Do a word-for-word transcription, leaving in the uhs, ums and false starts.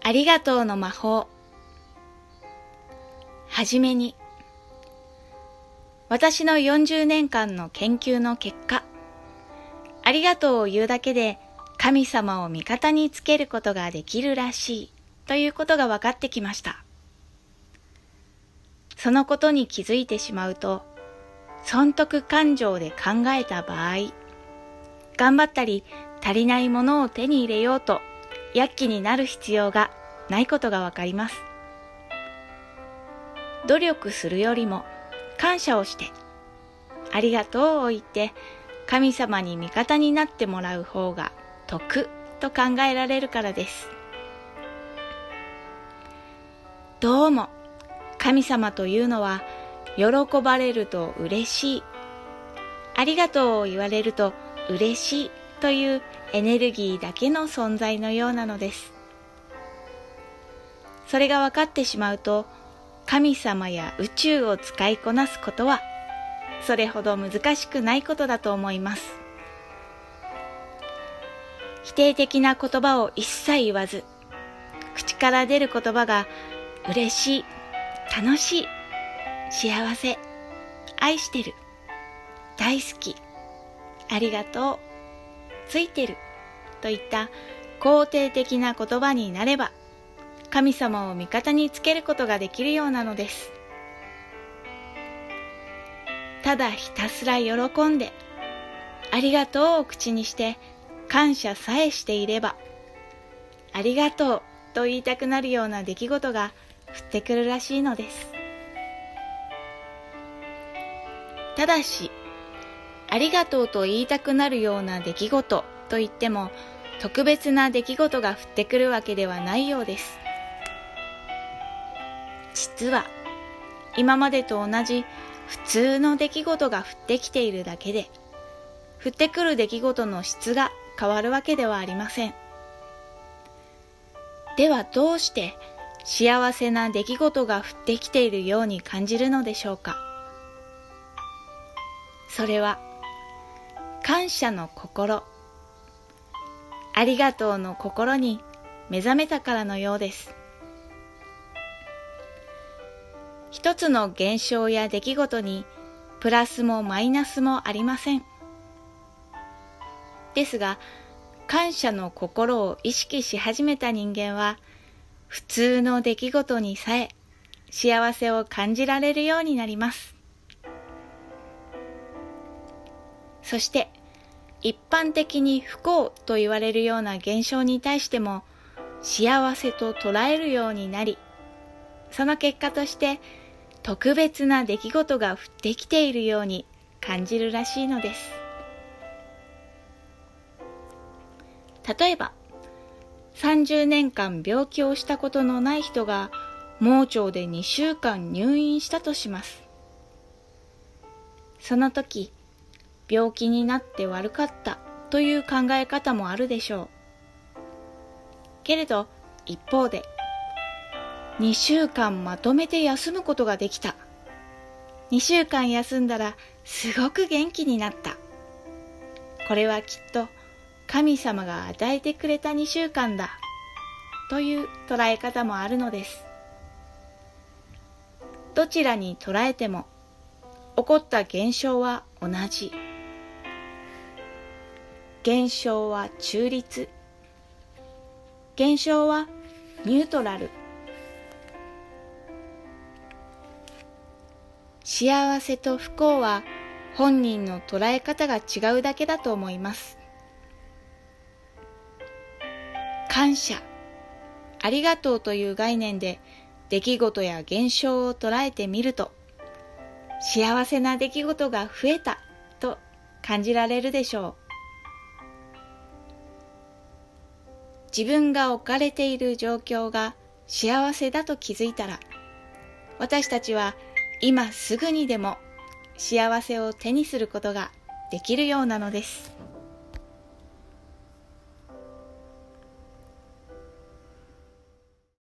ありがとうの魔法。はじめに、私のよんじゅうねんかんの研究の結果、ありがとうを言うだけで神様を味方につけることができるらしいということが分かってきました。そのことに気づいてしまうと、損得感情で考えた場合、頑張ったり足りないものを手に入れようと躍起になる必要がないことがわかります。努力するよりも感謝をして、ありがとうを言って神様に味方になってもらう方が得と考えられるからです。どうも神様というのは喜ばれると嬉しい、ありがとうを言われると嬉しいというエネルギーだけの存在のようなのです。それが分かってしまうと、神様や宇宙を使いこなすことはそれほど難しくないことだと思います。否定的な言葉を一切言わず、口から出る言葉が嬉しい、楽しい、幸せ、愛してる、大好き、ありがとう、ついてるといった肯定的な言葉になれば、神様を味方につけることができるようなのです。ただひたすら喜んで、ありがとうを口にして感謝さえしていれば、ありがとうと言いたくなるような出来事が降ってくるらしいのです。ただし、ありがとうと言いたくなるような出来事といっても、特別な出来事が降ってくるわけではないようです。実は、今までと同じ普通の出来事が降ってきているだけで、降ってくる出来事の質が変わるわけではありません。ではどうして幸せな出来事が降ってきているように感じるのでしょうか。それは、感謝の心、ありがとうの心に目覚めたからのようです。一つの現象や出来事にプラスもマイナスもありません。ですが、感謝の心を意識し始めた人間は、普通の出来事にさえ幸せを感じられるようになります。そして、一般的に不幸と言われるような現象に対しても、幸せと捉えるようになり、その結果として特別な出来事が降ってきているように感じるらしいのです。例えば、さんじゅうねんかん病気をしたことのない人が盲腸でにしゅうかん入院したとします。その時、病気になって悪かったという考え方もあるでしょう。けれど、一方で、にしゅうかんまとめて休むことができた。にしゅうかん休んだらすごく元気になった。これはきっと神様が与えてくれたにしゅうかんだ。という捉え方もあるのです。どちらに捉えても起こった現象は同じ。現象は中立。現象はニュートラル。幸せと不幸は本人の捉え方が違うだけだと思います。感謝、ありがとうという概念で出来事や現象を捉えてみると、幸せな出来事が増えたと感じられるでしょう。自分が置かれている状況が幸せだと気づいたら、私たちは今すぐにでも幸せを手にすることができるようなのです。